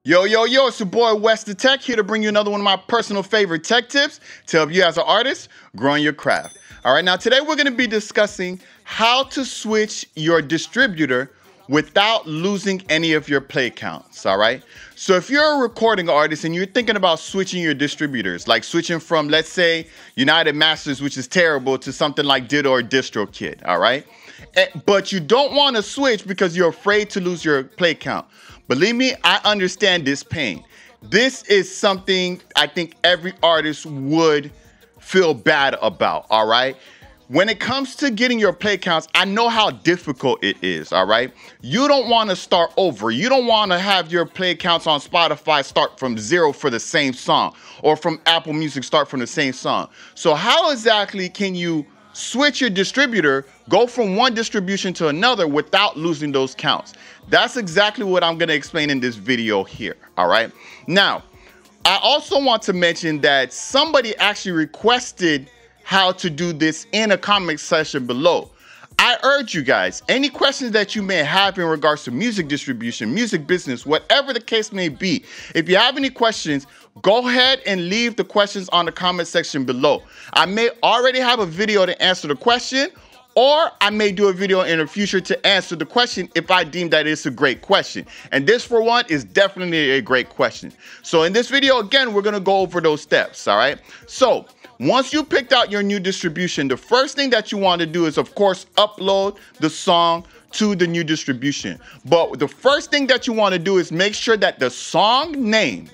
Yo, yo, yo, it's your boy Wes the Tech here to bring you another one of my personal favorite tech tips to help you as an artist growing your craft. All right, now today we're going to be discussing how to switch your distributor without losing any of your play counts. All right, so if you're a recording artist and you're thinking about switching your distributors, like switching from, let's say, United Masters, which is terrible, to something like Dido or DistroKid, all right? But you don't want to switch because you're afraid to lose your play count. Believe me, I understand this pain. This is something I think every artist would feel bad about, all right? When it comes to getting your play counts, I know how difficult it is, all right? You don't want to start over. You don't want to have your play counts on Spotify start from 0 for the same song, or from Apple Music start from the same song. So how exactly can you switch your distributor, go from one distribution to another without losing those counts? That's exactly what I'm going to explain in this video here, all right? Now, I also want to mention that somebody actually requested how to do this in a comment section below. I urge you guys, any questions that you may have in regards to music distribution, music business, whatever the case may be, if you have any questions, go ahead and leave the questions on the comment section below. I may already have a video to answer the question, or I may do a video in the future to answer the question if I deem that it's a great question. And this, for one, is definitely a great question. So in this video, again, we're going to go over those steps, all right? So once you picked out your new distribution, the first thing that you want to do is, of course, upload the song to the new distribution. But the first thing that you want to do is make sure that the song name,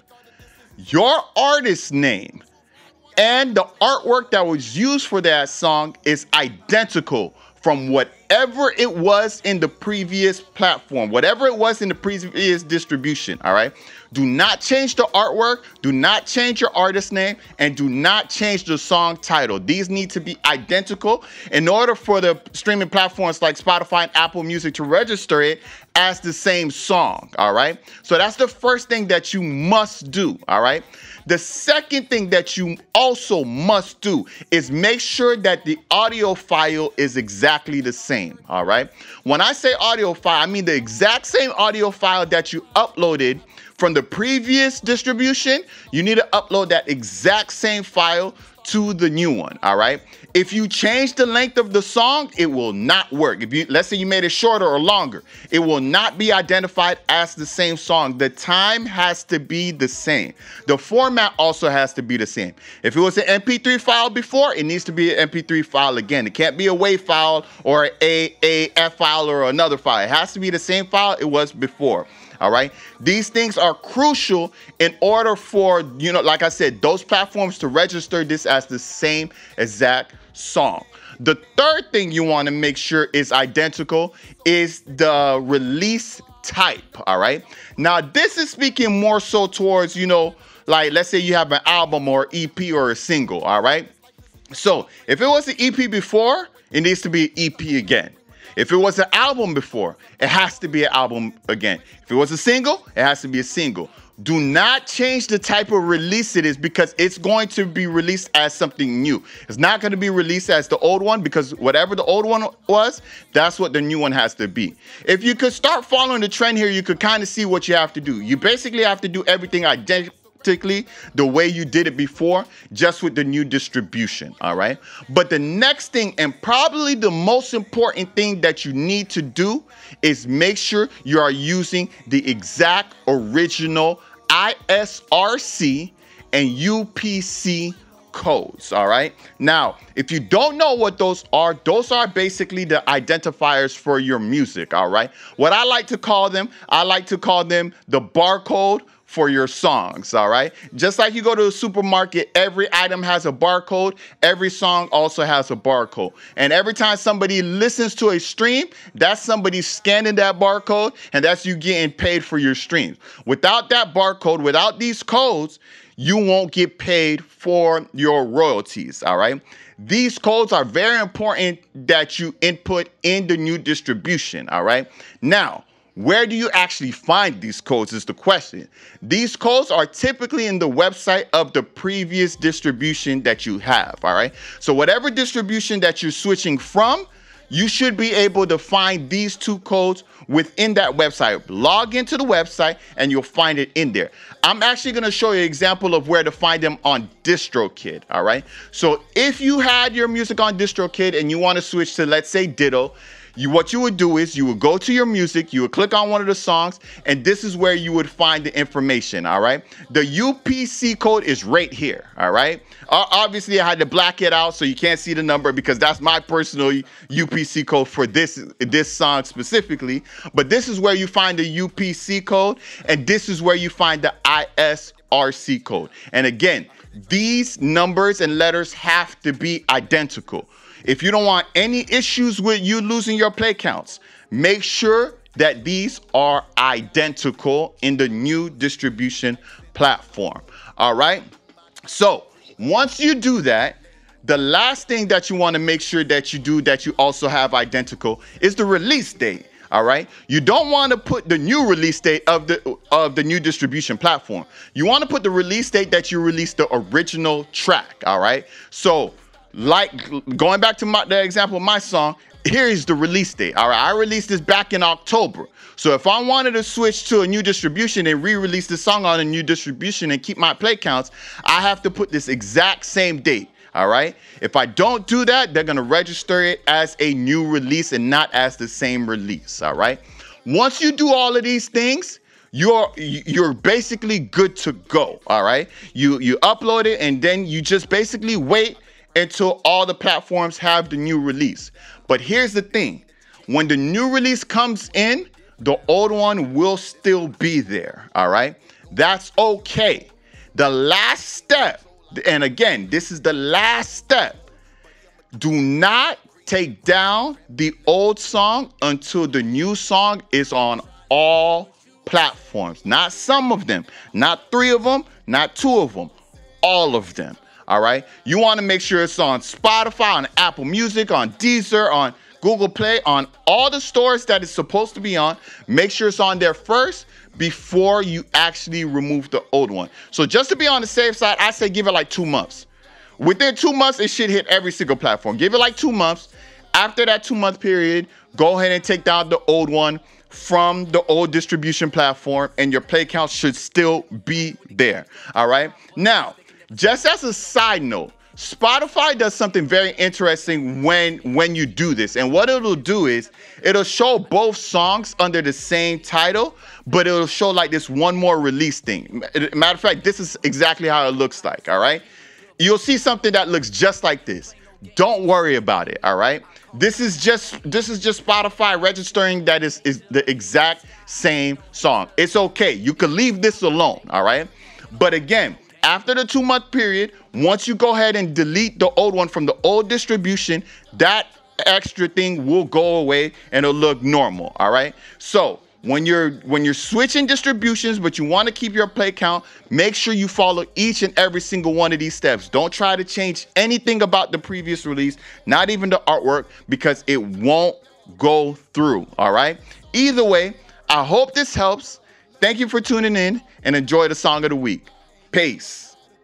your artist name, and the artwork that was used for that song is identical from whatever it was in the previous platform, whatever it was in the previous distribution, all right? Do not change the artwork, do not change your artist name, and do not change the song title. These need to be identical in order for the streaming platforms like Spotify and Apple Music to register it as the same song, all right? So that's the first thing that you must do, all right? The second thing that you also must do is make sure that the audio file is exactly the same, all right? When I say audio file, I mean the exact same audio file that you uploaded from the previous distribution. You need to upload that exact same file to the new one, all right? If you change the length of the song, it will not work. If you, let's say you made it shorter or longer, it will not be identified as the same song. The time has to be the same. The format also has to be the same. If it was an MP3 file before, it needs to be an MP3 file again. It can't be a WAV file or an AAF file or another file. It has to be the same file it was before. All right. These things are crucial in order for, like I said, those platforms to register this as the same exact song. The third thing you want to make sure is identical is the release type. All right. Now, this is speaking more so towards, like, let's say you have an album or EP or a single. All right. So if it was an EP before, it needs to be an EP again. If it was an album before, it has to be an album again. If it was a single, it has to be a single. Do not change the type of release it is because it's going to be released as something new. It's not going to be released as the old one because whatever the old one was, that's what the new one has to be. If you could start following the trend here, you could kind of see what you have to do. You basically have to do everything identical the way you did it before, just with the new distribution, all right? But the next thing, and probably the most important thing that you need to do, is make sure you are using the exact original ISRC and UPC codes, all right? Now, if you don't know what those are basically the identifiers for your music, all right? What I like to call them the barcode for your songs, all right? Just like you go to the supermarket, every item has a barcode, every song also has a barcode. And every time somebody listens to a stream, that's somebody scanning that barcode, and that's you getting paid for your streams. Without that barcode, without these codes, you won't get paid for your royalties, all right? These codes are very important that you input in the new distribution, all right? Now, where do you actually find these codes is the question. These codes are typically in the website of the previous distribution that you have, all right? So whatever distribution that you're switching from, you should be able to find these two codes within that website. Log into the website and you'll find it in there. I'm actually going to show you an example of where to find them on DistroKid, all right? So if you had your music on DistroKid and you want to switch to, let's say, Ditto, what you would do is you would go to your music, you would click on one of the songs, and this is where you would find the information, all right? The UPC code is right here, all right? Obviously, I had to black it out so you can't see the number because that's my personal UPC code for this song specifically. But this is where you find the UPC code, and this is where you find the ISRC code. And again, these numbers and letters have to be identical. If you don't want any issues with you losing your play counts, make sure that these are identical in the new distribution platform. All right. So once you do that, the last thing that you want to make sure that you do that you also have identical is the release date. All right. You don't want to put the new release date of the new distribution platform. You want to put the release date that you released the original track. All right. So like going back to the example of my song, here is the release date. All right, I released this back in October. So if I wanted to switch to a new distribution and re-release the song on a new distribution and keep my play counts, I have to put this exact same date. All right. If I don't do that, they're going to register it as a new release and not as the same release. All right. Once you do all of these things, you're basically good to go. All right. You upload it and then you just basically wait until all the platforms have the new release. But here's the thing. When the new release comes in, the old one will still be there, all right? That's okay. The last step, and again, this is the last step, do not take down the old song until the new song is on all platforms. Not some of them, not 3 of them, not 2 of them, all of them. All right. You want to make sure it's on Spotify, on Apple Music, on Deezer, on Google Play, on all the stores that it's supposed to be on. Make sure it's on there first before you actually remove the old one. So just to be on the safe side, I say give it like 2 months. Within 2 months, it should hit every single platform. Give it like 2 months. After that 2-month period, go ahead and take down the old one from the old distribution platform and your play count should still be there. All right. Now, just as a side note, Spotify does something very interesting when you do this. And what it'll do is it'll show both songs under the same title, but it'll show like this one more release thing. Matter of fact, this is exactly how it looks like. All right. You'll see something that looks just like this. Don't worry about it. All right. This is just Spotify registering that is the exact same song. It's okay. You can leave this alone. All right. But again, after the 2-month period, once you go ahead and delete the old one from the old distribution, that extra thing will go away and it'll look normal. All right. So when you're switching distributions, but you want to keep your play count, make sure you follow each and every single one of these steps. Don't try to change anything about the previous release, not even the artwork, because it won't go through. All right. Either way, I hope this helps. Thank you for tuning in and enjoy the song of the week. Peace.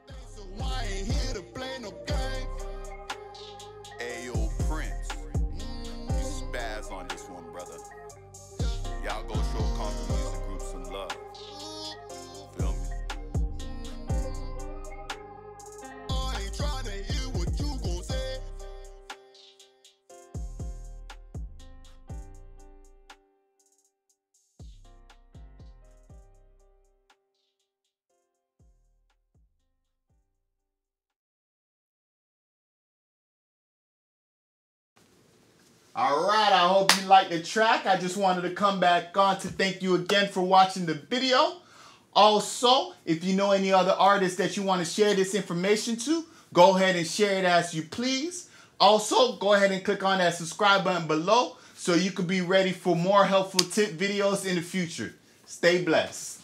All right, I hope you liked the track. I just wanted to come back on to thank you again for watching the video. Also, if you know any other artists that you want to share this information to, go ahead and share it as you please. Also, go ahead and click on that subscribe button below so you can be ready for more helpful tip videos in the future. Stay blessed.